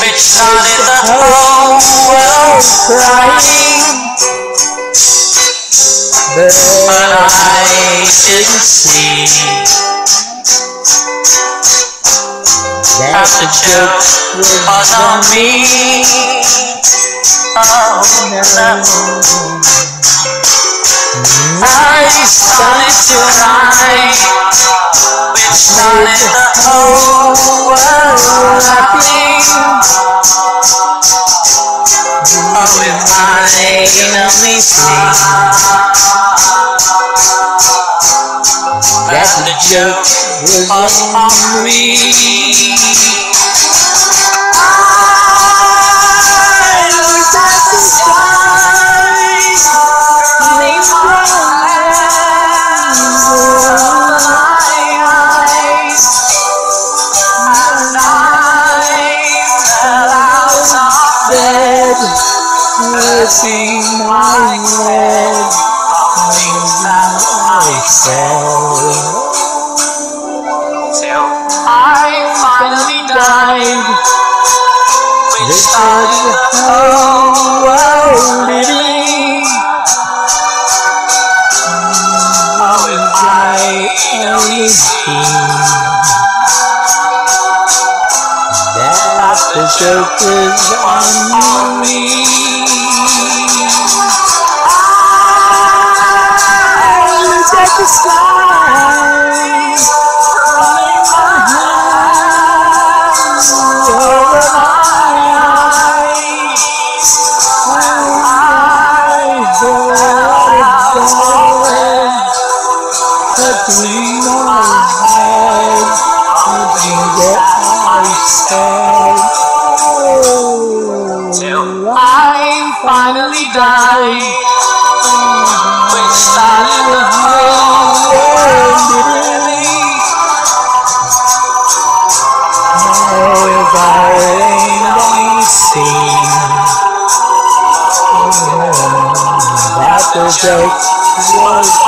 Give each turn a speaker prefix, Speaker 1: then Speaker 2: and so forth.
Speaker 1: which started the whole world crying. But I didn't see that the joke was on me. Oh no. I started to cry, which started the whole world laughing. Oh, if I only see that the joke was on me. I looked at the sky, these brown hands were my eyes, and I fell out of bed, hurting my head, things that I said, till I finally died, which started the whole world living. Oh, if I only seen that the joke was on me. I looked at the sky, running my hands over my eyes, and I felt it touching my head, nothing that I said, till I finally died, which started the whole world living. Oh, if I only seen that the joke was